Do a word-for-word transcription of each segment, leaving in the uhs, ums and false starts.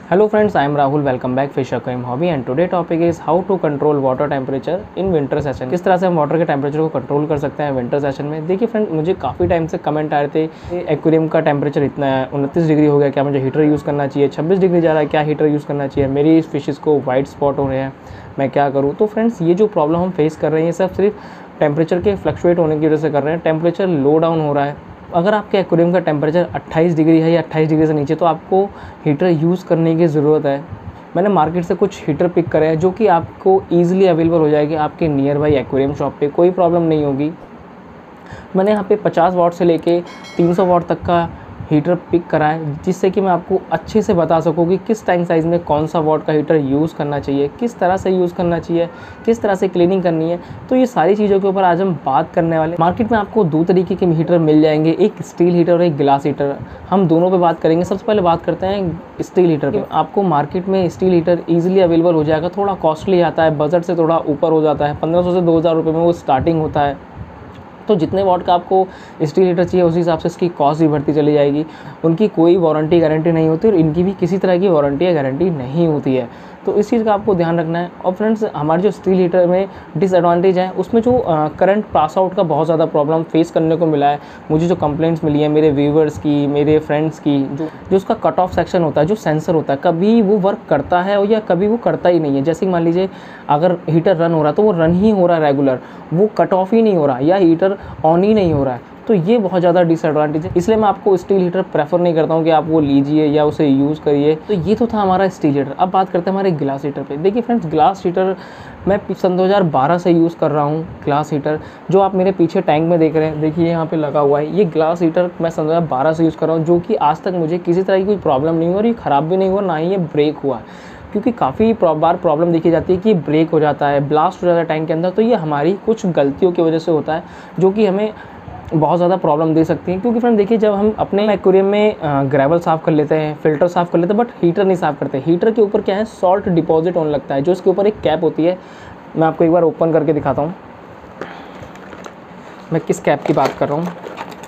Hello friends, I am Rahul. Welcome back Fish Aquarium Hobby and today topic is how to control water temperature in winter session. किस तरह से हम water के temperature को control कर सकते हैं विंटर सेशन में। देखिए फ्रेंड, मुझे काफ़ी टाइम से कमेंट आ रहे थे एक्वेरियम का टेम्परेचर इतना है, उनतीस डिग्री हो गया, क्या मुझे हीटर यूज़ करना चाहिए, छब्बीस डिग्री जा रहा है, क्या हीटर यूज़ करना चाहिए, मेरी फिशेज़ को वाइट स्पॉट हो रहे हैं, मैं क्या करूँ। तो फ्रेंड्स, ये जो प्रॉब्लम हम फेस कर रहे हैं सब सिर्फ टेम्परेचर के फ्लक्चुएट होने की वजह से कर रहे हैं। टेम्परेचर लो डाउन हो रहा है। अगर आपके एक्वेरियम का टेम्परेचर अट्ठाईस डिग्री है या अट्ठाईस डिग्री से नीचे, तो आपको हीटर यूज़ करने की ज़रूरत है। मैंने मार्केट से कुछ हीटर पिक करे हैं जो कि आपको ईजिली अवेलेबल हो जाएगी आपके नियर बाई एक्वेरियम शॉप पे, कोई प्रॉब्लम नहीं होगी। मैंने यहाँ पे पचास वाट से लेके तीन सौ वाट तक का हीटर पिक करा है, जिससे कि मैं आपको अच्छे से बता सकूँ कि किस टैंक साइज़ में कौन सा वाट का हीटर यूज़ करना चाहिए, किस तरह से यूज़ करना चाहिए, किस तरह से क्लीनिंग करनी है। तो ये सारी चीज़ों के ऊपर आज हम बात करने वाले। मार्केट में आपको दो तरीके के हीटर मिल जाएंगे, एक स्टील हीटर और एक ग्लास हीटर। हम दोनों पे बात करेंगे। सबसे पहले बात करते हैं स्टील हीटर पे। आपको मार्केट में स्टील हीटर ईजिली अवेलेबल हो जाएगा। थोड़ा कॉस्टली आता है, बजट से थोड़ा ऊपर हो जाता है, पंद्रह सौ से दो हज़ार रुपये में वो स्टार्टिंग होता है। तो जितने वाट का आपको स्टील हीटर चाहिए उसी हिसाब से इसकी कॉस्ट भी बढ़ती चली जाएगी। उनकी कोई वारंटी गारंटी नहीं होती और इनकी भी किसी तरह की वारंटी या गारंटी नहीं होती है। तो इस चीज़ का आपको ध्यान रखना है। और फ्रेंड्स, हमारे जो स्टील हीटर में डिसएडवांटेज है, उसमें जो करंट पास आउट का बहुत ज़्यादा प्रॉब्लम फेस करने को मिला है। मुझे जो कंप्लेंट्स मिली है मेरे व्यूवर्स की, मेरे फ्रेंड्स की, जो जो उसका कट ऑफ सेक्शन होता है, जो सेंसर होता है, कभी वो वर्क करता है या कभी वो करता ही नहीं है। जैसे मान लीजिए अगर हीटर रन हो रहा है तो वो रन ही हो रहा है रेगुलर, वो कट ऑफ ही नहीं हो रहा या हीटर ऑन ही नहीं हो रहा है। तो ये बहुत ज़्यादा डिसएडवांटेज है। इसलिए मैं आपको स्टील हीटर प्रेफर नहीं करता हूँ कि आप वो लीजिए या उसे यूज़ करिए। तो ये तो था हमारा स्टील हीटर। अब बात करते हैं हमारे ग्लास हीटर पे। देखिए फ्रेंड्स, ग्लास हीटर मैं सन दो हज़ार बारह से यूज़ कर रहा हूँ। ग्लास हीटर जो आप मेरे पीछे टैंक में देख रहे हैं, देखिए यहाँ पे लगा हुआ है, ये ग्लास हीटर मैं सन दो हज़ार बारह से यूज़ कर रहा हूँ, जो कि आज तक मुझे किसी तरह की कोई प्रॉब्लम नहीं हुई और ये ख़राब भी नहीं हुआ, ना ही ये ब्रेक हुआ। क्योंकि काफ़ी बार प्रॉब्लम देखी जाती है कि ब्रेक हो जाता है, ब्लास्ट हो जाता है टैंक के अंदर। तो ये हमारी कुछ गलतियों की वजह से होता है, जो कि हमें बहुत ज़्यादा प्रॉब्लम दे सकती हैं। क्योंकि फ्रेंड देखिए, जब हम अपने एक्वेरियम में ग्रेवल साफ़ कर लेते हैं, फिल्टर साफ़ कर लेते हैं, बट हीटर नहीं साफ़ करते। हीटर के ऊपर क्या है, सॉल्ट डिपॉजिट होने लगता है, जो इसके ऊपर एक कैप होती है। मैं आपको एक बार ओपन करके दिखाता हूँ मैं किस कैप की बात कर रहा हूँ।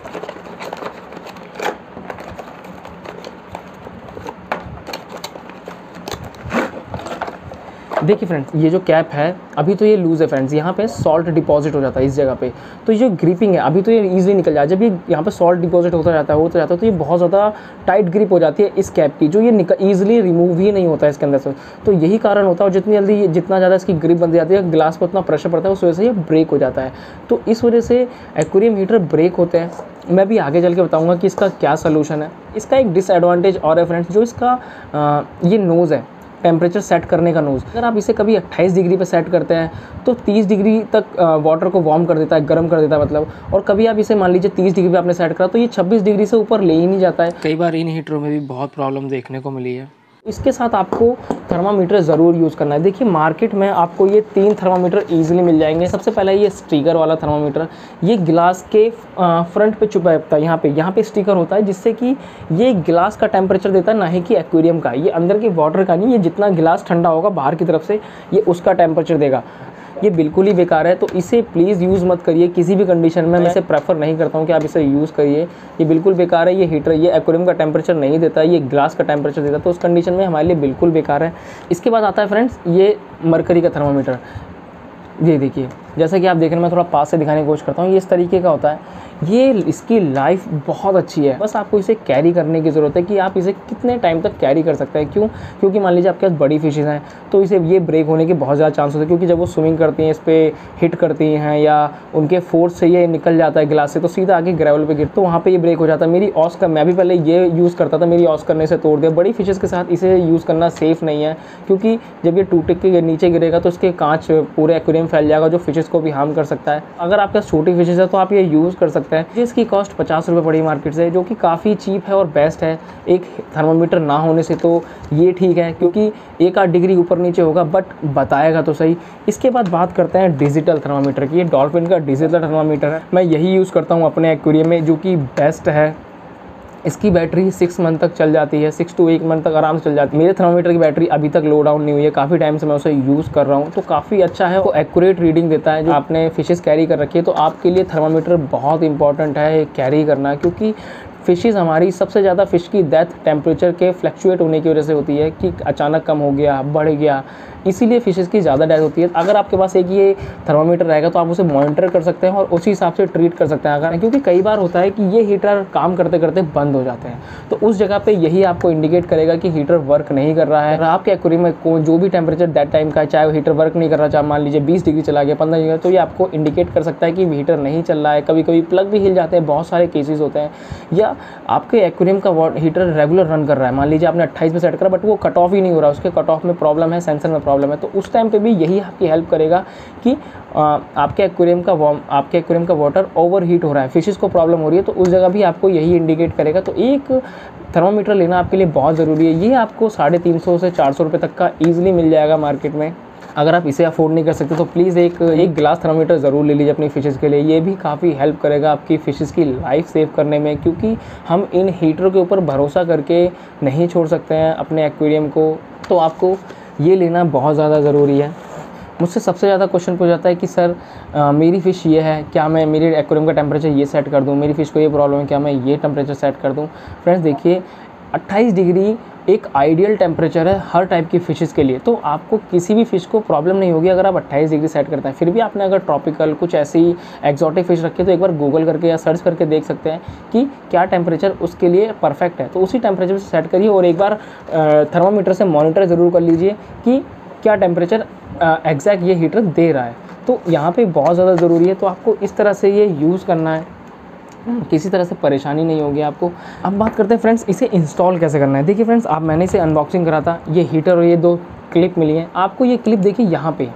देखिए फ्रेंड्स, ये जो कैप है अभी तो ये लूज़ है फ्रेंड्स, यहाँ पे सॉल्ट डिपॉजिट हो जाता है इस जगह पे। तो ये जो ग्रिपिंग है अभी तो ये ईजिली निकल जाए। जब ये यहाँ पे सॉल्ट डिपॉजिट होता जाता है होता जाता है तो ये बहुत ज़्यादा टाइट ग्रिप हो जाती है इस कैप की, जो ये निकल ईजिली रिमूव ही नहीं होता है इसके अंदर से। तो यही कारण होता है, और जितनी जल्दी जितना ज़्यादा इसकी ग्रिप बन जाती है, ग्लास पर उतना प्रेशर पड़ता है, उस वजह से ये ब्रेक हो जाता है। तो इस वजह से एक्वेरियम हीटर ब्रेक होते हैं। मैं भी आगे चल के बताऊँगा कि इसका क्या सोल्यूशन है। इसका एक डिसएडवांटेज और है फ्रेंड्स, जो इसका आ, ये नोज़ है, टेम्परेचर सेट करने का नोज़। अगर आप इसे कभी अट्ठाईस डिग्री पे सेट करते हैं तो तीस डिग्री तक वाटर को वार्म कर देता है, गर्म कर देता है मतलब। और कभी आप इसे मान लीजिए तीस डिग्री पे आपने सेट करा तो ये छब्बीस डिग्री से ऊपर ले ही नहीं जाता है। कई बार इन हीटरों में भी बहुत प्रॉब्लम देखने को मिली है। इसके साथ आपको थर्मामीटर ज़रूर यूज़ करना है। देखिए मार्केट में आपको ये तीन थर्मामीटर ईजिली मिल जाएंगे। सबसे पहले ये स्टिकर वाला थर्मामीटर, ये गिलास के फ्रंट पे छुपा होता है, यहाँ पे यहाँ पे स्टिकर होता है, जिससे कि ये गिलास का टेम्परेचर देता है, ना ही कि एक्वेरियम का। ये अंदर के वाटर का नहीं, ये जितना गिलास ठंडा होगा बाहर की तरफ से ये उसका टेम्परेचर देगा। ये बिल्कुल ही बेकार है, तो इसे प्लीज़ यूज़ मत करिए किसी भी कंडीशन में। मैं इसे प्रेफर नहीं करता हूँ कि आप इसे यूज़ करिए। ये बिल्कुल बेकार है। ये हीटर ये एक्वेरियम का टेम्परेचर नहीं देता, ये ग्लास का टेम्परेचर देता है, तो उस कंडीशन में हमारे लिए बिल्कुल बेकार है। इसके बाद आता है फ्रेंड्स ये मरकरी का थर्मामीटर। ये देखिए, जैसा कि आप देख रहे हैं, मैं थोड़ा पास से दिखाने की कोशिश करता हूँ। ये इस तरीके का होता है। ये इसकी लाइफ बहुत अच्छी है, बस आपको इसे कैरी करने की ज़रूरत है कि आप इसे कितने टाइम तक कैरी कर सकते हैं। क्यों? क्योंकि मान लीजिए आपके पास बड़ी फिशेज़ हैं तो इसे ये ब्रेक होने के बहुत ज़्यादा चांस होते हैं, क्योंकि जब वो स्विमिंग करती हैं इस पर हिट करती हैं या उनके फोर्स से ये निकल जाता है गिलास से, तो सीधा आके ग्रेवल पे गिर, तो वहाँ पे ये ब्रेक हो जाता है। मेरी ऑस्कर, मैं भी पहले ये यूज़ करता था, मेरी ऑस्कर ने इसे तोड़ दिया। बड़ी फिशेज़ के साथ इसे यूज़ करना सेफ़ नहीं है, क्योंकि जब ये टूट के नीचे गिरेगा तो इसके कांच पूरे एक्वेरियम फैल जाएगा, जो फिशेज़ को भी हार्म कर सकता है। अगर आपके पास छोटी फिशेज़ है तो आप ये यूज़ कर सकते हैं। इसकी कॉस्ट पचास रुपये पड़ी मार्केट से, जो कि काफ़ी चीप है और बेस्ट है। एक थर्मामीटर ना होने से तो ये ठीक है, क्योंकि एक आध डिग्री ऊपर नीचे होगा बट बताएगा तो सही। इसके बाद बात करते हैं डिजिटल थर्मामीटर की। ये डॉल्फिन का डिजिटल थर्मामीटर है, मैं यही यूज़ करता हूँ अपने एक्वेरियम में, जो कि बेस्ट है। इसकी बैटरी सिक्स मंथ तक चल जाती है, सिक्स टू एट मंथ तक आराम से चल जाती है। मेरे थर्मामीटर की बैटरी अभी तक लो डाउन नहीं हुई है, काफ़ी टाइम से मैं उसे यूज़ कर रहा हूँ, तो काफ़ी अच्छा है। वो एक्यूरेट रीडिंग देता है। जो आपने फिशेस कैरी कर रखी है तो आपके लिए थर्मामीटर बहुत इंपॉर्टेंट है कैरी करना, क्योंकि फिशेज़ हमारी सबसे ज़्यादा फ़िश की डेथ टेम्परेचर के फ्लक्चुएट होने की वजह से होती है कि अचानक कम हो गया, बढ़ गया, इसीलिए फ़िशेज़ की ज़्यादा डेथ होती है। अगर आपके पास एक ये थर्मामीटर रहेगा तो आप उसे मॉनिटर कर सकते हैं और उसी हिसाब से ट्रीट कर सकते हैं। अगर क्योंकि कई बार होता है कि ये हीटर काम करते करते बंद हो जाते हैं, तो उस जगह पे यही आपको इंडिकेट करेगा कि हीटर वर्क नहीं कर रहा है। अगर आपके एक्वेरियम में को जो भी टेम्परेचर दैट टाइम का है, चाहे वो हीटर वर्क नहीं कर रहा, चाहे मान लीजिए बीस डिग्री चला गया, पंद्रह डिग्री, तो ये आपको इंडिकेट कर सकता है कि हीटर नहीं चल रहा है। कभी कभी प्लग भी हिल जाते हैं, बहुत सारे केसेस होते हैं। या आपके एक्वेरियम का हीटर रेगुलर रन कर रहा है, मान लीजिए आपने अट्ठाईस पे सेट करा बट वो कट ऑफ ही नहीं हो रहा, उसके कट ऑफ में प्रॉब्लम है, सेंसर में प्रॉब्लम है, तो उस टाइम पे भी यही आपकी हेल्प करेगा कि आ, आपके एक्वेरियम का वार्म आपके एक्वेरियम का वाटर ओवर हीट हो रहा है, फिशेस को प्रॉब्लम हो रही है, तो उस जगह भी आपको यही इंडिकेट करेगा। तो एक थर्मामीटर लेना आपके लिए बहुत ज़रूरी है। ये आपको साढ़े तीन सौ से चार सौ रुपये तक का ईजिली मिल जाएगा मार्केट में। अगर आप इसे अफोर्ड नहीं कर सकते तो प्लीज़ एक एक ग्लास थर्मामीटर ज़रूर ले लीजिए अपनी फ़िशेज़ के लिए। ये भी काफ़ी हेल्प करेगा आपकी फ़िशेज़ की लाइफ सेव करने में, क्योंकि हम इन हीटरों के ऊपर भरोसा करके नहीं छोड़ सकते हैं अपने एक्वेरियम को। तो आपको ये लेना बहुत ज़्यादा ज़रूरी है। मुझसे सबसे ज़्यादा क्वेश्चन पूछा जाता है कि सर आ, मेरी फ़िश ये है, क्या मैं मेरे एक्वेरियम का टेम्परेचर ये सेट कर दूँ, मेरी फ़िश को ये प्रॉब्लम है, क्या मैं ये टेम्परेचर सेट कर दूँ। फ्रेंड्स देखिए, अट्ठाईस डिग्री एक आइडियल टेम्परेचर है हर टाइप की फ़िशेज़ के लिए। तो आपको किसी भी फ़िश को प्रॉब्लम नहीं होगी अगर आप अट्ठाईस डिग्री सेट करते हैं। फिर भी आपने अगर ट्रॉपिकल कुछ ऐसी एक्जॉटिक फ़िश रखी है तो एक बार गूगल करके या सर्च करके देख सकते हैं कि क्या टेम्परेचर उसके लिए परफेक्ट है, तो उसी टेम्परेचर से सेट करिए और एक बार थर्मामीटर से मॉनिटर ज़रूर कर लीजिए कि क्या टेम्परेचर एग्जैक्ट ये हीटर दे रहा है। तो यहाँ पे बहुत ज़्यादा ज़रूरी है। तो आपको इस तरह से ये यूज़ करना है, किसी तरह से परेशानी नहीं होगी आपको। अब बात करते हैं फ्रेंड्स इसे इंस्टॉल कैसे करना है। देखिए फ्रेंड्स, आप मैंने इसे अनबॉक्सिंग करा था, ये हीटर और ये दो क्लिप मिली हैं आपको। ये क्लिप देखिए यहाँ पे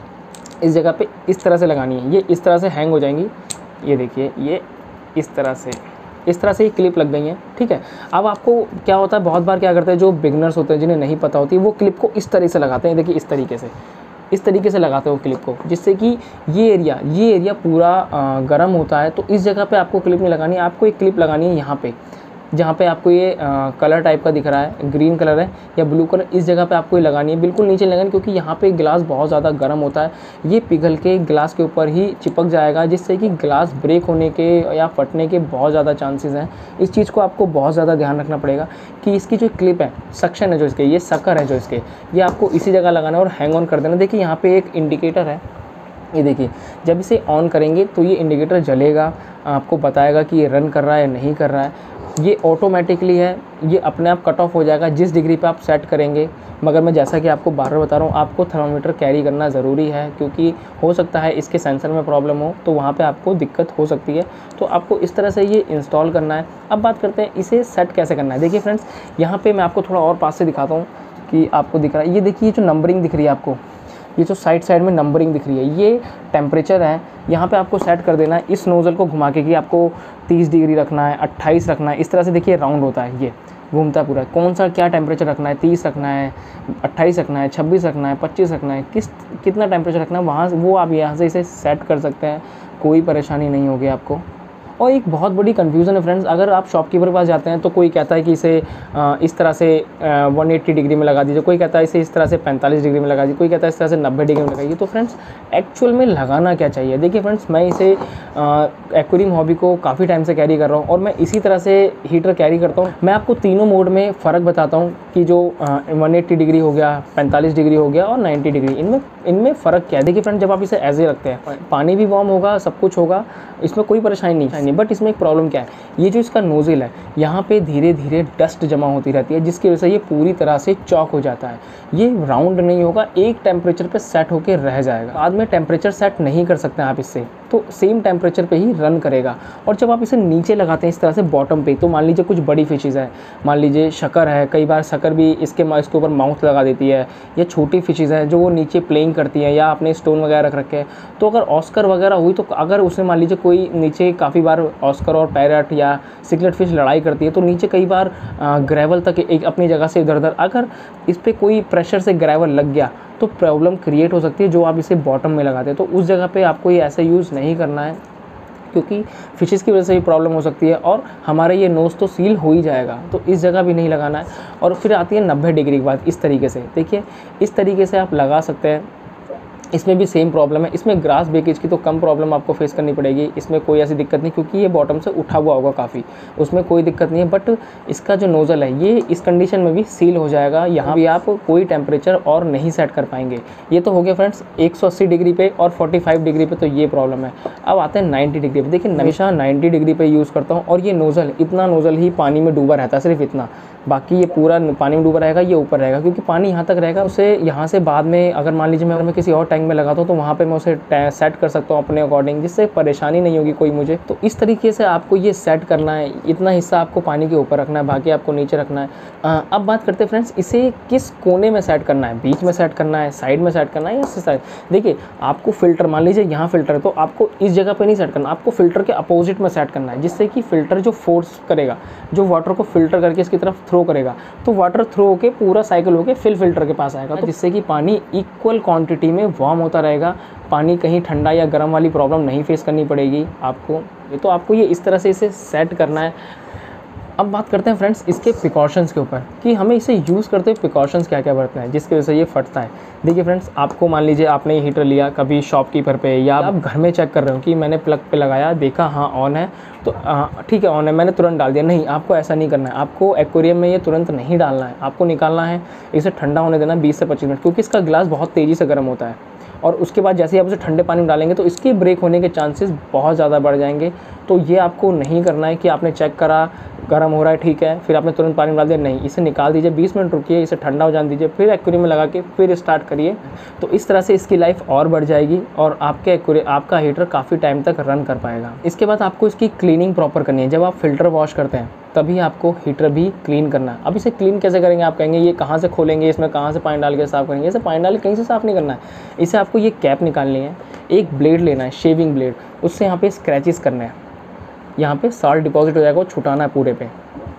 इस जगह पे इस तरह से लगानी है, ये इस तरह से हैंग हो जाएंगी। ये देखिए, ये इस तरह से इस तरह से ये क्लिप लग गई हैं, ठीक है। अब आपको क्या होता है, बहुत बार क्या करते हैं जो बिगनर्स होते हैं जिन्हें नहीं पता होती, वो क्लिप को इस तरह से लगाते हैं। देखिए इस तरीके से इस तरीके से लगाते हो क्लिप को, जिससे कि ये एरिया ये एरिया पूरा गर्म होता है। तो इस जगह पे आपको क्लिप नहीं लगानी है, आपको एक क्लिप लगानी है यहाँ पे, जहाँ पे आपको ये आ, कलर टाइप का दिख रहा है, ग्रीन कलर है या ब्लू कलर, इस जगह पे आपको ये लगानी है। बिल्कुल नीचे लगानी, क्योंकि यहाँ पे ग्लास बहुत ज़्यादा गर्म होता है, ये पिघल के ग्लास के ऊपर ही चिपक जाएगा, जिससे कि ग्लास ब्रेक होने के या फटने के बहुत ज़्यादा चांसेस हैं। इस चीज़ को आपको बहुत ज़्यादा ध्यान रखना पड़ेगा कि इसकी जो क्लिप है, सक्शन है जो इसके, ये सकर है जो इसके, ये आपको इसी जगह लगाना है और हैंग ऑन कर देना। देखिए यहाँ पर एक इंडिकेटर है, ये देखिए, जब इसे ऑन करेंगे तो ये इंडिकेटर जलेगा, आपको बताएगा कि ये रन कर रहा है या नहीं कर रहा है। ये ऑटोमेटिकली है, ये अपने आप कट ऑफ हो जाएगा जिस डिग्री पे आप सेट करेंगे। मगर मैं जैसा कि आपको बार बार बता रहा हूँ, आपको थर्मामीटर कैरी करना ज़रूरी है, क्योंकि हो सकता है इसके सेंसर में प्रॉब्लम हो, तो वहाँ पे आपको दिक्कत हो सकती है। तो आपको इस तरह से ये इंस्टॉल करना है। अब बात करते हैं इसे सेट कैसे करना है। देखिए फ्रेंड्स, यहाँ पर मैं आपको थोड़ा और पास से दिखाता हूँ कि आपको दिख रहा है। ये देखिए, जो नंबरिंग दिख रही है आपको, ये जो साइड साइड में नंबरिंग दिख रही है, ये टेम्परेचर है। यहाँ पे आपको सेट कर देना है इस नोज़ल को घुमा के कि आपको तीस डिग्री रखना है, अट्ठाईस रखना है। इस तरह से देखिए राउंड होता है, ये घूमता है पूरा। कौन सा क्या टेम्परेचर रखना है, तीस रखना है, अट्ठाईस रखना है, छब्बीस रखना है, पच्चीस रखना है, किस कितना टेम्परेचर रखना है, वहाँ वो आप यहाँ से इसे सेट कर सकते हैं, कोई परेशानी नहीं होगी आपको। और एक बहुत बड़ी कन्फ्यूज़न है फ्रेंड्स, अगर आप शॉपकीपर के पास जाते हैं तो कोई कहता है कि इसे इस तरह से एक सौ अस्सी डिग्री में लगा दीजिए, कोई कहता है इसे इस तरह से पैंतालीस डिग्री में लगा दीजिए, कोई कहता है इस तरह से नब्बे डिग्री में लगाइए। तो फ्रेंड्स एक्चुअल में लगाना क्या चाहिए? देखिए फ्रेंड्स, मैं इसे एक्वेरियम हॉबी को काफ़ी टाइम से कैरी कर रहा हूँ और मैं इसी तरह से हीटर कैरी करता हूँ। मैं आपको तीनों मोड में फ़र्क बताता हूँ कि जो एक सौ अस्सी डिग्री हो गया, पैंतालीस डिग्री हो गया और नब्बे डिग्री, इनमें इनमें फ़र्क क्या है। देखिए फ्रेंड्स, जब आप इसे ऐसे रखते हैं, पानी भी वार्म होगा, सब कुछ होगा, इसमें कोई परेशानी नहीं है। बट इसमें एक प्रॉब्लम क्या है, ये जो इसका नोज़ल है, यहाँ पे धीरे धीरे डस्ट जमा होती रहती है, जिसकी वजह से ये पूरी तरह से चॉक हो जाता है। ये राउंड नहीं होगा, एक टेम्परेचर पे सेट होकर रह जाएगा। बाद में टेम्परेचर सेट नहीं कर सकते हैं आप इससे, तो सेम टेम्परेचर पे ही रन करेगा। और जब आप इसे नीचे लगाते हैं इस तरह से बॉटम पे, तो मान लीजिए कुछ बड़ी फिशेज़ है, मान लीजिए शकर है, कई बार शकर भी इसके इसके ऊपर माउथ लगा देती है, या छोटी फिशेज़ है जो वो नीचे प्लेइंग करती है या अपने स्टोन वगैरह रख रखे हैं, तो अगर ऑस्कर वगैरह हुई, तो अगर उसमें मान लीजिए कोई नीचे काफ़ी बार ऑस्कर और पैरट या सिकलेट फिश लड़ाई करती है, तो नीचे कई बार ग्रेवल तक एक अपनी जगह से इधर उधर, अगर इस पर कोई प्रेशर से ग्रेवल लग गया तो प्रॉब्लम क्रिएट हो सकती है, जो आप इसे बॉटम में लगाते हैं। तो उस जगह पे आपको ये ऐसे यूज़ नहीं करना है, क्योंकि फिशेज़ की वजह से भी प्रॉब्लम हो सकती है और हमारा ये नोज़ तो सील हो ही जाएगा, तो इस जगह भी नहीं लगाना है। और फिर आती है नब्बे डिग्री के बाद इस तरीके से, देखिए इस तरीके से आप लगा सकते हैं। इसमें भी सेम प्रॉब्लम है। इसमें ग्रास ब्रेकेज की तो कम प्रॉब्लम आपको फेस करनी पड़ेगी, इसमें कोई ऐसी दिक्कत नहीं, क्योंकि ये बॉटम से उठा हुआ होगा काफ़ी, उसमें कोई दिक्कत नहीं है। बट इसका जो नोज़ल है ये इस कंडीशन में भी सील हो जाएगा, यहाँ भी आप कोई टेम्परेचर और नहीं सेट कर पाएंगे। ये तो हो गया फ्रेंड्स एक सौ अस्सी डिग्री पे और पैंतालीस डिग्री पे, तो ये प्रॉब्लम है। अब आते हैं नब्बे डिग्री पे। देखिए हमेशा नब्बे डिग्री पे यूज़ करता हूँ, और ये नोज़ल इतना नोज़ल ही पानी में डूबा रहता है, सिर्फ इतना, बाकी ये पूरा पानी में डूबा रहेगा, ये ऊपर रहेगा, क्योंकि पानी यहाँ तक रहेगा। उसे यहाँ से बाद में अगर मान लीजिए मैं अगर मैं किसी और टैंक में लगाता हूँ तो वहाँ पे मैं उसे सेट कर सकता हूँ अपने अकॉर्डिंग, जिससे परेशानी नहीं होगी कोई मुझे। तो इस तरीके से आपको ये सेट करना है, इतना हिस्सा आपको पानी के ऊपर रखना है, बाकी आपको नीचे रखना है। आ, अब बात करते हैं फ्रेंड्स, इसे किस कोने में सेट करना है, बीच में सेट करना है, साइड में सेट करना है, या साइड। देखिए आपको फ़िल्टर, मान लीजिए यहाँ फ़िल्टर है तो आपको इस जगह पर नहीं सेट करना, आपको फ़िल्टर के अपोजिट में सेट करना है, जिससे कि फ़िल्टर जो फोर्स करेगा, जो वाटर को फ़िल्टर करके इसकी तरफ थ्रो करेगा, तो वाटर थ्रो होके पूरा साइकिल होके फिल फिल्टर के पास आएगा, तो जिससे कि पानी इक्वल क्वांटिटी में वार्म होता रहेगा, पानी कहीं ठंडा या गर्म वाली प्रॉब्लम नहीं फेस करनी पड़ेगी आपको। तो आपको ये इस तरह से इसे सेट करना है। अब बात करते हैं फ्रेंड्स इसके प्रिकॉशंस के ऊपर, कि हमें इसे यूज़ करते हुए प्रिकॉशंस क्या क्या बरतना है जिसकी वजह से ये फटता है। देखिए फ्रेंड्स, आपको मान लीजिए आपने ये हीटर लिया कभी शॉपकीपर पे, या आप घर में चेक कर रहे हो कि मैंने प्लग पे लगाया, देखा हाँ ऑन है, तो ठीक है ऑन है, मैंने तुरंत डाल दिया। नहीं, आपको ऐसा नहीं करना है, आपको एक्वेरियम में ये तुरंत नहीं डालना है, आपको निकालना है, इसे ठंडा होने देना बीस से पच्चीस मिनट, क्योंकि इसका ग्लास बहुत तेज़ी से गर्म होता है, और उसके बाद जैसे ही आप उसे ठंडे पानी में डालेंगे तो इसके ब्रेक होने के चांसेस बहुत ज़्यादा बढ़ जाएंगे। तो ये आपको नहीं करना है कि आपने चेक करा गर्म हो रहा है ठीक है, फिर आपने तुरंत पानी में डाल दिया, नहीं, इसे निकाल दीजिए, बीस मिनट रुकिए, इसे ठंडा हो जाने दीजिए, फिर एक्वेरियम में लगा के फिर स्टार्ट करिए। तो इस तरह से इसकी लाइफ और बढ़ जाएगी और आपके एक्वेरियम आपका हीटर काफ़ी टाइम तक रन कर पाएगा। इसके बाद आपको इसकी क्लीनिंग प्रॉपर करनी है। जब आप फ़िल्टर वॉश करते हैं तभी आपको हीटर भी क्लीन करना है। अब इसे क्लीन कैसे करेंगे, आप कहेंगे ये कहाँ से खोलेंगे, इसमें कहाँ से पानी डाल के साफ़ करेंगे। इसे पानी डाल के कहीं से साफ़ नहीं करना है, इसे आपको ये कैप निकालनी है, एक ब्लेड लेना है, शेविंग ब्लेड, उससे यहाँ पे स्क्रैचेस करने हैं, यहाँ पे साल्ट डिपॉजिट हो जाएगा, वो छुटाना है पूरे पे,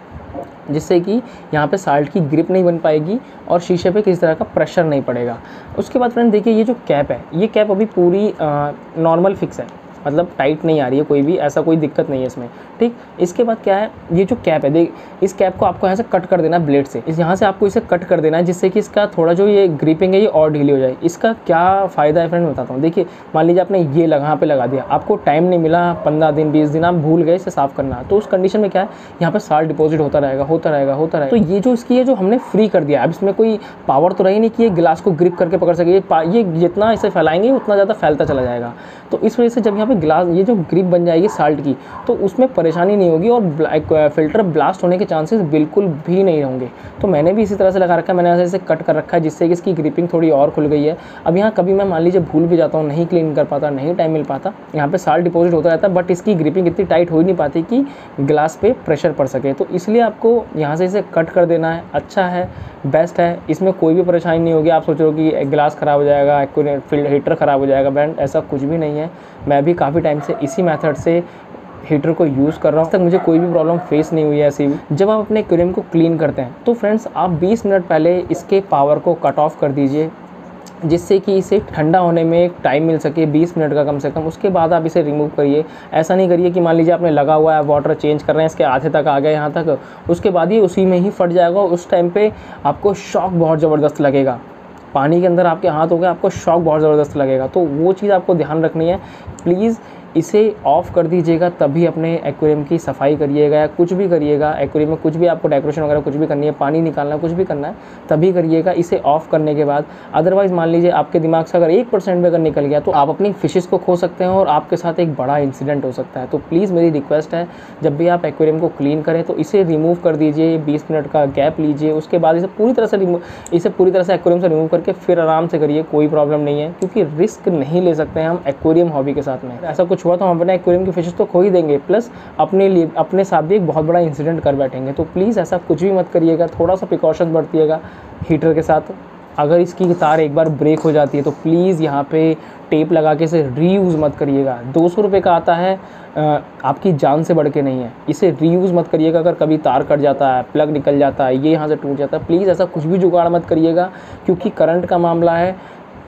जिससे कि यहाँ पे साल्ट की ग्रिप नहीं बन पाएगी और शीशे पे किसी तरह का प्रेशर नहीं पड़ेगा। उसके बाद फ्रेंड देखिए ये जो कैप है, ये कैप अभी पूरी नॉर्मल फिक्स है, मतलब टाइट नहीं आ रही है कोई भी, ऐसा कोई दिक्कत नहीं है इसमें, ठीक। इसके बाद क्या है, ये जो कैप है, देख इस कैप को आपको यहाँ से कट कर देना है ब्लेड से, इस यहाँ से आपको इसे कट कर देना है, जिससे कि इसका थोड़ा जो ये ग्रिपिंग है ये और ढीली हो जाए। इसका क्या फ़ायदा है फ्रेंड बताता हूँ। देखिए मान लीजिए आपने ये लगा यहाँ पे लगा दिया, आपको टाइम नहीं मिला, पंद्रह दिन बीस दिन आप भूल गए इसे साफ़ करना, तो उस कंडीशन में क्या है, यहाँ पर साल्ट डिपॉजिट होता रहेगा होता रहेगा होता रहेगा। तो ये जो इसकी है जो हमने फ्री कर दिया, अब इसमें कोई पावर तो रही नहीं कि ये गिलास को ग्रिप करके पकड़ सके, ये जितना इसे फैलाएंगे उतना ज़्यादा फैलता चला जाएगा। तो इस वजह से जब यहाँ पे गिलास ये जो ग्रिप बन जाएगी साल्ट की, तो उसमें परेशानी नहीं होगी और फिल्टर ब्लास्ट होने के चांसेस बिल्कुल भी नहीं होंगे। तो मैंने भी इसी तरह से लगा रखा है, मैंने ऐसे इसे कट कर रखा है, जिससे कि इसकी ग्रिपिंग थोड़ी और खुल गई है। अब यहाँ कभी मैं मान लीजिए भूल भी जाता हूँ, नहीं क्लीन कर पाता, नहीं टाइम मिल पाता, यहाँ पे साल्ट डिपॉजिट होता रहता है, बट इसकी ग्रिपिंग इतनी टाइट हो ही नहीं पाती कि ग्लास पे प्रेशर पड़ सके। तो इसलिए आपको यहाँ से इसे कट कर देना है, अच्छा है, बेस्ट है, इसमें कोई भी परेशानी नहीं होगी। आप सोच रहे हो कि ग्लास ख़राब हो जाएगा, फिल्टर हीटर ख़राब हो जाएगा, ब्रांड ऐसा कुछ भी नहीं है। मैं भी काफ़ी टाइम से इसी मेथड से हीटर को यूज़ कर रहा हूँ, तक मुझे कोई भी प्रॉब्लम फेस नहीं हुई है ऐसी भी। जब आप अपने एक्वेरियम को क्लीन करते हैं तो फ्रेंड्स आप बीस मिनट पहले इसके पावर को कट ऑफ कर दीजिए, जिससे कि इसे ठंडा होने में टाइम मिल सके बीस मिनट का कम से कम। उसके बाद आप इसे रिमूव करिए। ऐसा नहीं करिए कि मान लीजिए आपने लगा हुआ है, वाटर चेंज कर रहे हैं, इसके आधे तक आ गया यहाँ तक, उसके बाद ये उसी में ही फट जाएगा। उस टाइम पे आपको शॉक बहुत ज़बरदस्त लगेगा, पानी के अंदर आपके हाथ हो गया, आपको शॉक बहुत ज़बरदस्त लगेगा। तो वो चीज़ आपको ध्यान रखनी है। प्लीज़ इसे ऑफ़ कर दीजिएगा, तभी अपने एक्वेरियम की सफाई करिएगा या कुछ भी करिएगा। एक्वेरियम में कुछ भी आपको डेकोरेशन वगैरह कुछ भी करनी है, पानी निकालना, कुछ भी करना है, तभी करिएगा इसे ऑफ़ करने के बाद। अदरवाइज़ मान लीजिए आपके दिमाग से अगर एक परसेंट भी अगर निकल गया तो आप अपनी फिशेस को खो सकते हैं और आपके साथ एक बड़ा इंसिडेंट हो सकता है। तो प्लीज़ मेरी रिक्वेस्ट है, जब भी आप एक्वेरियम को क्लीन करें तो इसे रिमूव कर दीजिए, बीस मिनट का गैप लीजिए, उसके बाद इसे पूरी तरह से रिमूव इसे पूरी तरह से एक्वेरियम से रिमूव करके फिर आराम से करिए, कोई प्रॉब्लम नहीं है। क्योंकि रिस्क नहीं ले सकते हैं हम एक्वेरियम हॉबी के साथ में। ऐसा कुछ हुआ तो हम अपने एक्वेरियम की फिशेस तो खो ही देंगे, प्लस अपने लिए अपने साथ भी एक बहुत बड़ा इंसिडेंट कर बैठेंगे। तो प्लीज़ ऐसा कुछ भी मत करिएगा, थोड़ा सा प्रिकॉशन बरतिएगा हीटर के साथ। अगर इसकी तार एक बार ब्रेक हो जाती है तो प्लीज़ यहाँ पे टेप लगा के इसे रीयूज़ मत करिएगा। दो सौ रुपये का आता है, आपकी जान से बढ़ के नहीं है। इसे रीयूज़ मत करिएगा। अगर कभी तार कट जाता है, प्लग निकल जाता है, ये यहाँ से टूट जाता है, प्लीज़ ऐसा कुछ भी जुगाड़ मत करिएगा, क्योंकि करंट का मामला है।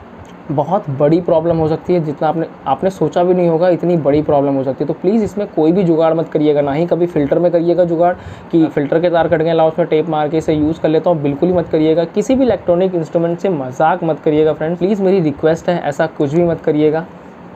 बहुत बड़ी प्रॉब्लम हो सकती है, जितना आपने आपने सोचा भी नहीं होगा इतनी बड़ी प्रॉब्लम हो सकती है। तो प्लीज़ इसमें कोई भी जुगाड़ मत करिएगा, ना ही कभी फ़िल्टर में करिएगा जुगाड़ कि फ़िल्टर के तार कट गए, लाओ उसमें टेप मार के इसे यूज़ कर लेता हूँ, बिल्कुल ही मत करिएगा। किसी भी इलेक्ट्रॉनिक इंस्ट्रूमेंट से मजाक मत करिएगा फ्रेंड, प्लीज़ मेरी रिक्वेस्ट है, ऐसा कुछ भी मत करिएगा।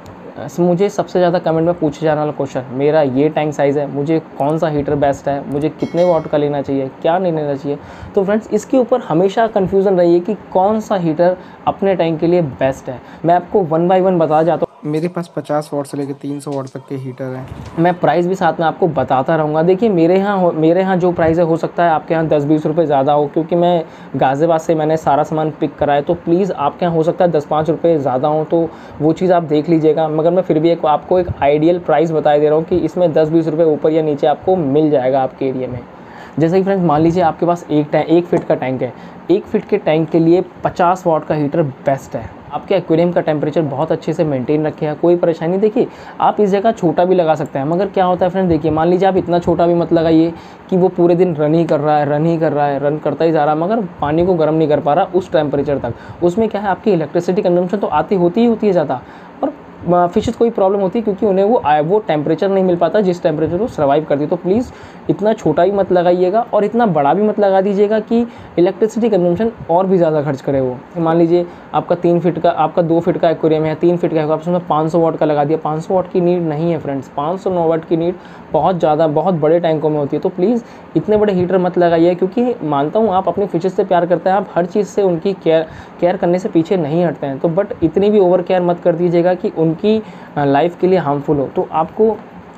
मुझे सबसे ज़्यादा कमेंट में पूछे जाने वाला क्वेश्चन, मेरा ये टैंक साइज़ है, मुझे कौन सा हीटर बेस्ट है, मुझे कितने वाट का लेना चाहिए, क्या नहीं लेना चाहिए। तो फ्रेंड्स इसके ऊपर हमेशा कन्फ्यूज़न रही है कि कौन सा हीटर अपने टैंक के लिए बेस्ट है। मैं आपको वन बाय वन बता जाता हूँ। मेरे पास पचास वाट से लेकर तीन सौ वाट तक के हीटर हैं। मैं प्राइस भी साथ में आपको बताता रहूँगा। देखिए मेरे यहाँ मेरे यहाँ जो प्राइस है, हो सकता है आपके यहाँ दस बीस रुपये ज़्यादा हो, क्योंकि मैं गाज़ियाबाद से मैंने सारा सामान पिक करा है। तो प्लीज़ आपके यहाँ हो सकता है दस पाँच रुपये ज़्यादा हो, तो वो चीज़ आप देख लीजिएगा। मगर मैं फिर भी एक आपको एक आइडियल प्राइस बता दे रहा हूँ कि इसमें दस बीस रुपये ऊपर या नीचे आपको मिल जाएगा आपके एरिया में। जैसे कि फ्रेंड्स मान लीजिए आपके पास एक टैंक एक फिट का टैंक है, एक फिट के टैंक के लिए पचास वाट का हीटर बेस्ट है। आपके एक्वेरियम का टेम्परेचर बहुत अच्छे से मेंटेन रखेगा, कोई परेशानी। देखिए आप इस जगह छोटा भी लगा सकते हैं, मगर क्या होता है फ्रेंड, देखिए मान लीजिए आप इतना छोटा भी मत लगाइए कि वो पूरे दिन रन ही कर रहा है रन ही कर रहा है रन करता ही जा रहा है, मगर पानी को गर्म नहीं कर पा रहा उस टेम्परेचर तक। उसमें क्या है, आपकी इलेक्ट्रिसिटी कंजम्पशन तो आती होती ही होती है ज़्यादा, और फिशेस कोई प्रॉब्लम होती है क्योंकि उन्हें वो वो टेम्परेचर नहीं मिल पाता जिस टेम्परेचर वो सर्वाइव करती है। तो प्लीज़ इतना छोटा भी मत लगाइएगा और इतना बड़ा भी मत लगा दीजिएगा कि इलेक्ट्रिसिटी कंजम्पशन और भी ज़्यादा खर्च करे वो। मान लीजिए आपका तीन फीट का आपका दो फीट का एक्वेरियम है, तीन फीट का है, आप उसमें पाँच सौ वाट का लगा दिया। पाँच सौ वाट की नीड नहीं है फ्रेंड्स, पाँच सौ नौ वाट की नीड बहुत ज़्यादा बहुत बड़े टैंकों में होती है। तो प्लीज़ इतने बड़े हीटर मत लगाइए, क्योंकि मानता हूँ आप अपने फिशेस से प्यार करते हैं, आप हर चीज़ से उनकी केयर केयर करने से पीछे नहीं हटते हैं। तो बट इतनी भी ओवर केयर मत कर दीजिएगा कि उनकी लाइफ के लिए हार्मफुल हो। तो आपको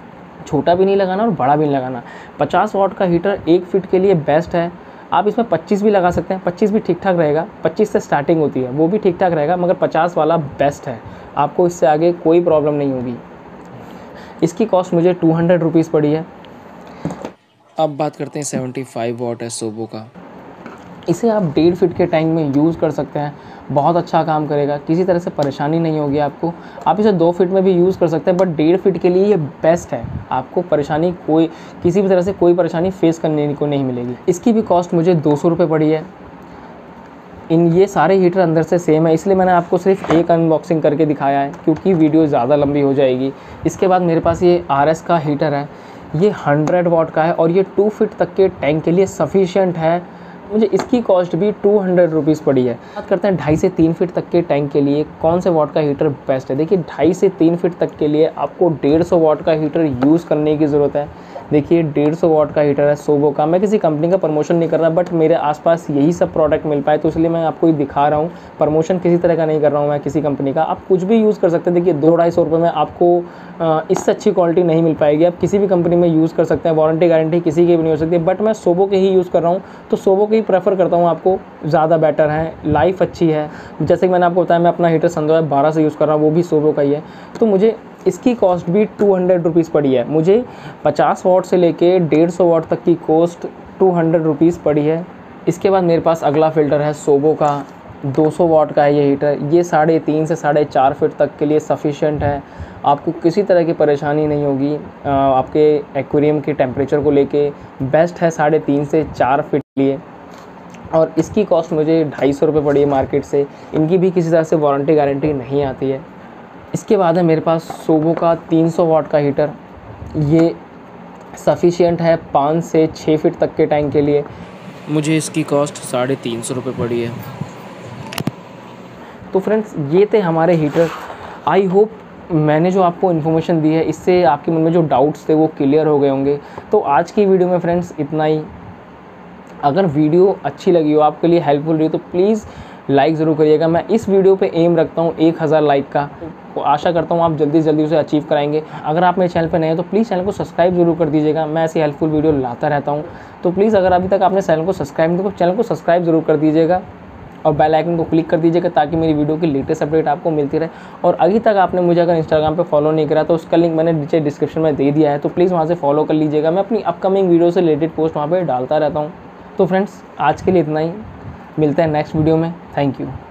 छोटा भी नहीं लगाना और बड़ा भी नहीं लगाना। पचास वाट का हीटर एक फीट के लिए बेस्ट है। आप इसमें पच्चीस भी लगा सकते हैं, पच्चीस भी ठीक ठाक रहेगा, पच्चीस से स्टार्टिंग होती है वो भी ठीक ठाक रहेगा, मगर पचास वाला बेस्ट है। आपको इससे आगे कोई प्रॉब्लम नहीं होगी। इसकी कॉस्ट मुझे टू हंड्रेड रुपीज़ पड़ी है। अब बात करते हैं सेवेंटी फाइव वाट है सोबो का। इसे आप डेढ़ फीट के टैंक में यूज़ कर सकते हैं, बहुत अच्छा काम करेगा, किसी तरह से परेशानी नहीं होगी आपको। आप इसे दो फीट में भी यूज़ कर सकते हैं, बट डेढ़ फीट के लिए ये बेस्ट है। आपको परेशानी कोई किसी भी तरह से कोई परेशानी फेस करने को नहीं मिलेगी। इसकी भी कॉस्ट मुझे दो सौ रुपये पड़ी है। इन ये सारे हीटर अंदर से सेम है, इसलिए मैंने आपको सिर्फ एक अनबॉक्सिंग करके दिखाया है, क्योंकि वीडियो ज़्यादा लंबी हो जाएगी। इसके बाद मेरे पास ये आर एस का हीटर है, ये हंड्रेड वाट का है और ये टू फीट तक के टैंक के लिए सफिशिएंट है। मुझे इसकी कॉस्ट भी टू हंड्रेड रुपीज़ पड़ी है। बात करते हैं ढाई से तीन फीट तक के टैंक के लिए कौन से वाट का हीटर बेस्ट है। देखिए ढाई से तीन फीट तक के लिए आपको डेढ़ सौ वाट का हीटर यूज़ करने की ज़रूरत है। देखिए डेढ़ सौ वाट का हीटर है सोबो का। मैं किसी कंपनी का प्रमोशन नहीं कर रहा, बट मेरे आसपास यही सब प्रोडक्ट मिल पाए तो इसलिए मैं आपको ये दिखा रहा हूँ। प्रमोशन किसी तरह का नहीं कर रहा हूँ मैं किसी कंपनी का। आप कुछ भी यूज़ कर सकते हैं। देखिए दो ढाई सौ रुपये में आपको इससे अच्छी क्वालिटी नहीं मिल पाएगी। आप किसी भी कंपनी में यूज़ कर सकते हैं, वारंटी गारंटी किसी की भी नहीं हो सकती, बट मैं सोबो के ही यूज़ कर रहा हूँ तो सोबो के ही प्रेफर करता हूँ। आपको ज़्यादा बेटर है, लाइफ अच्छी है। जैसे कि मैंने आपको बताया, मैं अपना हीटर संदो बारह से यूज़ कर रहा हूँ, वो भी सोबो का ही है। तो मुझे इसकी कॉस्ट भी टू हंड्रेड रुपीज़ पड़ी है। मुझे पचास वाट से लेके डेढ़ सौ वाट तक की कॉस्ट टू हंड्रेड रुपीज़ पड़ी है। इसके बाद मेरे पास अगला फ़िल्टर है सोबो का, दो सौ वाट का है ये हीटर। ये साढ़े तीन से साढ़े चार फीट तक के लिए सफिशिएंट है। आपको किसी तरह की परेशानी नहीं होगी। आपके एक्वेरियम के टेम्परेचर को लेके बेस्ट है साढ़े तीन से चार फीट के लिए। और इसकी कॉस्ट मुझे ढाई सौ रुपये पड़ी है मार्केट से। इनकी भी किसी तरह से वारंटी गारंटी नहीं आती है। इसके बाद है मेरे पास सोबो का तीन सौ वाट का हीटर। ये सफिशिएंट है पाँच से छः फीट तक के टैंक के लिए। मुझे इसकी कॉस्ट साढ़े तीन सौ रुपये पड़ी है। तो फ्रेंड्स ये थे हमारे हीटर। आई होप मैंने जो आपको इन्फॉर्मेशन दी है इससे आपके मन में जो डाउट्स थे वो क्लियर हो गए होंगे। तो आज की वीडियो में फ्रेंड्स इतना ही। अगर वीडियो अच्छी लगी हो, आपके लिए हेल्पफुल रही, तो प्लीज़ लाइक ज़रूर करिएगा। मैं इस वीडियो पे एम रखता हूँ एक हज़ार लाइक का, तो आशा करता हूँ आप जल्दी से जल्दी उसे अचीव कराएंगे। अगर आप मेरे चैनल पे नए हैं तो प्लीज़ चैनल को सब्सक्राइब जरूर कर दीजिएगा। मैं ऐसी हेल्पफुल वीडियो लाता रहता हूँ। तो प्लीज़ अगर अभी तक आपने चैनल को सब्सक्राइब नहीं तो चैनल को सब्सक्राइब जरूर कर दीजिएगा और बेल आइकन को क्लिक कर दीजिएगा ताकि मेरी वीडियो की लेटेस्ट अपडेट आपको मिलती रहे। और अभी तक आपने मुझे अगर इंस्टाग्राम पे फॉलो नहीं करा तो उसका लिंक मैंने नीचे डिस्क्रिप्शन में दे दिया है, तो प्लीज़ वहाँ से फॉलो कर लीजिएगा। मैं अपनी अपकमिंग वीडियो से रिलेटेड पोस्ट वहाँ पर डालता रहता हूँ। तो फ्रेंड्स आज के लिए इतना ही, मिलते हैं नेक्स्ट वीडियो में। Thank you.